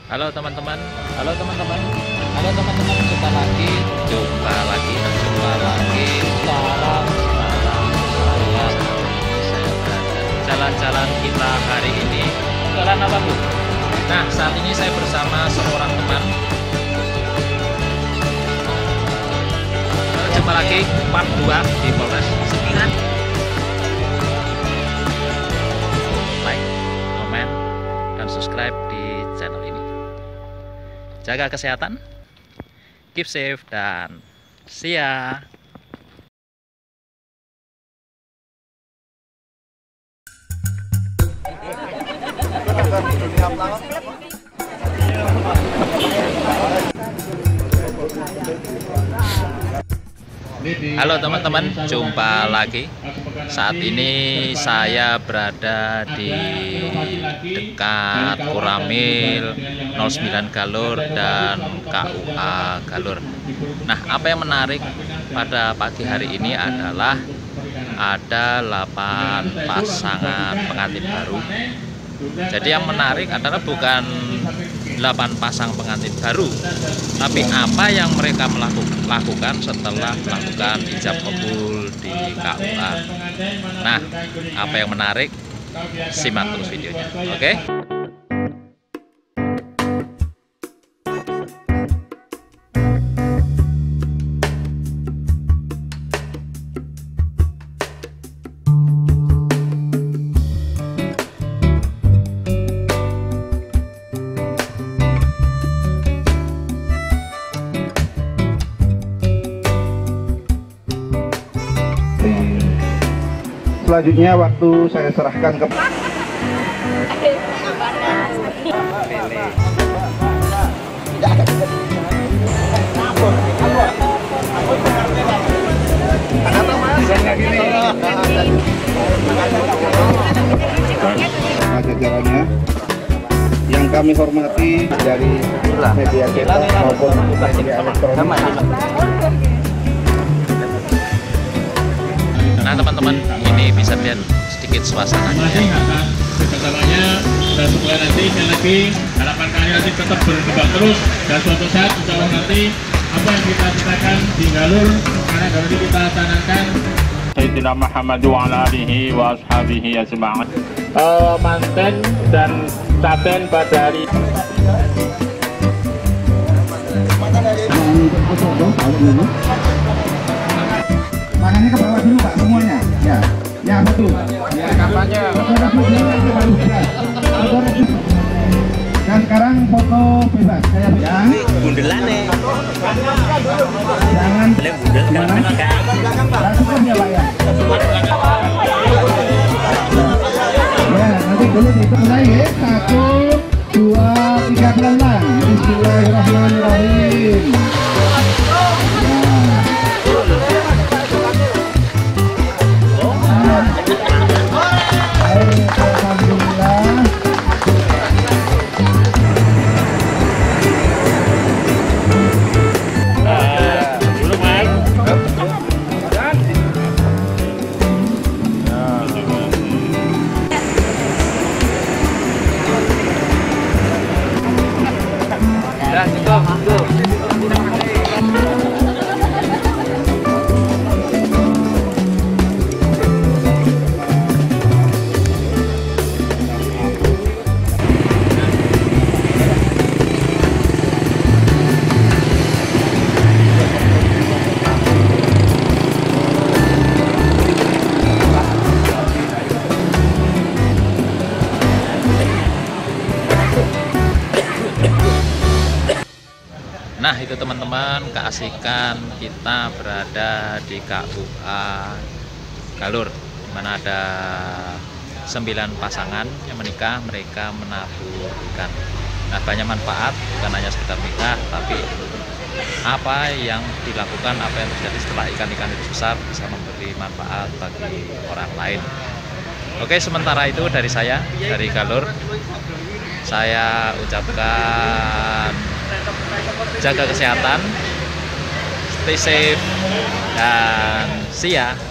Halo teman-teman, halo teman-teman, halo teman-teman, jumpa lagi jalan-jalan kita hari ini. Jalan apa, Bu? Nah, saat ini saya bersama seorang teman. Jumpa lagi part 2 di Polres Sembilan. Like, comment, dan subscribe di channel ini. Jaga kesehatan, keep safe, dan see ya. Halo teman-teman, jumpa lagi. Saat ini saya berada di dekat Koramil 09 Galur dan KUA Galur. Nah, apa yang menarik pada pagi hari ini adalah ada 8 pasangan pengantin baru. Jadi yang menarik adalah bukan 8 pasang pengantin baru, tapi apa yang mereka lakukan setelah melakukan ijab kabul di KUA. Nah, apa yang menarik? Simak terus videonya, oke? Selanjutnya waktu saya serahkan ke jajarannya yang kami hormati dari media cetak maupun media elektronik. Nah teman-teman, ini bisa lihat sedikit suasananya. Bersama-samanya, dan supaya nanti sekali lagi harapan kalian nanti tetap berkembang terus, dan suatu saat insya Allah nanti apa yang kita ciptakan di Galur, karena Galur ini kita tanamkan Sayyidina Muhammad wa ala alihi wa ashabihi ajma'in. Manten dan Taten pada hari tangannya ke bawah dulu Pak, semuanya. Ya, ya betul. Ya, kampanye. Dan sekarang foto bebas. Saya bilang. Bundelane. Jangan. Bundel kan Langsung ya Pak ya. Ya, nanti dulu dihitung mulai ya. 1, 2, 3 pelan-pelan. Bismillahirrahmanirrahim. Nah itu teman-teman, keasikan kita berada di KUA Galur, dimana ada 9 pasangan yang menikah, mereka menabur ikan. Nah banyak manfaat, bukan hanya sekedar nikah, tapi apa yang dilakukan, apa yang terjadi setelah ikan-ikan itu besar bisa memberi manfaat bagi orang lain. Oke, sementara itu dari saya, dari Galur, saya ucapkan jaga kesehatan, stay safe, dan see ya.